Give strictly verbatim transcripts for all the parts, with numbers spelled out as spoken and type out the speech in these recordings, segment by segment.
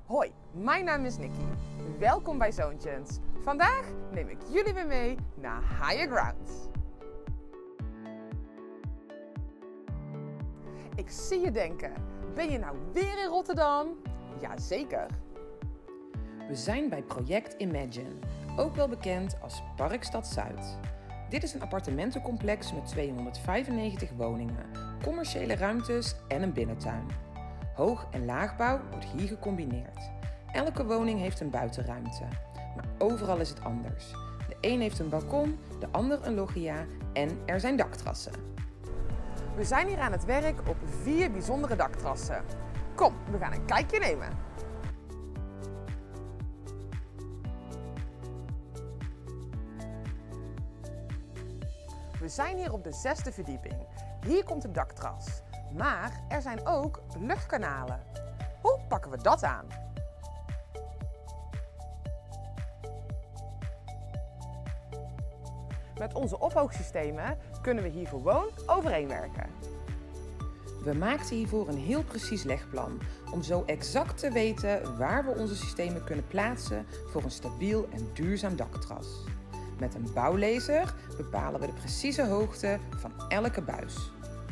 Hoi, mijn naam is Nikki. Welkom bij Zoontjes. Vandaag neem ik jullie weer mee naar Higher Ground. Ik zie je denken, ben je nou weer in Rotterdam? Jazeker. We zijn bij Project Imagine, ook wel bekend als Parkstad Zuid. Dit is een appartementencomplex met tweehonderdvijfennegentig woningen, commerciële ruimtes en een binnentuin. Hoog- en laagbouw wordt hier gecombineerd. Elke woning heeft een buitenruimte, maar overal is het anders. De een heeft een balkon, de ander een loggia en er zijn dakterrassen. We zijn hier aan het werk op vier bijzondere dakterrassen. Kom, we gaan een kijkje nemen. We zijn hier op de zesde verdieping. Hier komt het dakterras. Maar er zijn ook luchtkanalen. Hoe pakken we dat aan? Met onze ophoogsystemen kunnen we hier gewoon overheen werken. We maakten hiervoor een heel precies legplan, om zo exact te weten waar we onze systemen kunnen plaatsen voor een stabiel en duurzaam dakterras. Met een bouwlaser bepalen we de precieze hoogte van elke buis.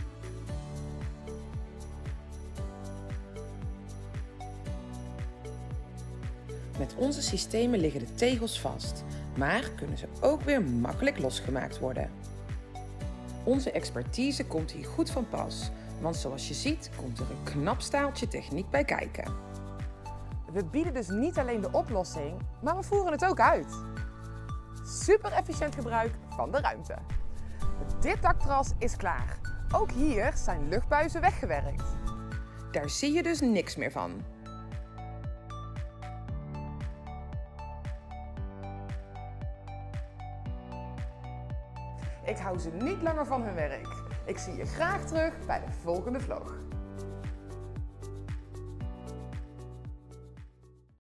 Met onze systemen liggen de tegels vast, maar kunnen ze ook weer makkelijk losgemaakt worden. Onze expertise komt hier goed van pas, want zoals je ziet komt er een knap staaltje techniek bij kijken. We bieden dus niet alleen de oplossing, maar we voeren het ook uit. Super efficiënt gebruik van de ruimte. Dit dakterras is klaar. Ook hier zijn luchtbuizen weggewerkt. Daar zie je dus niks meer van. Ik hou ze niet langer van hun werk. Ik zie je graag terug bij de volgende vlog.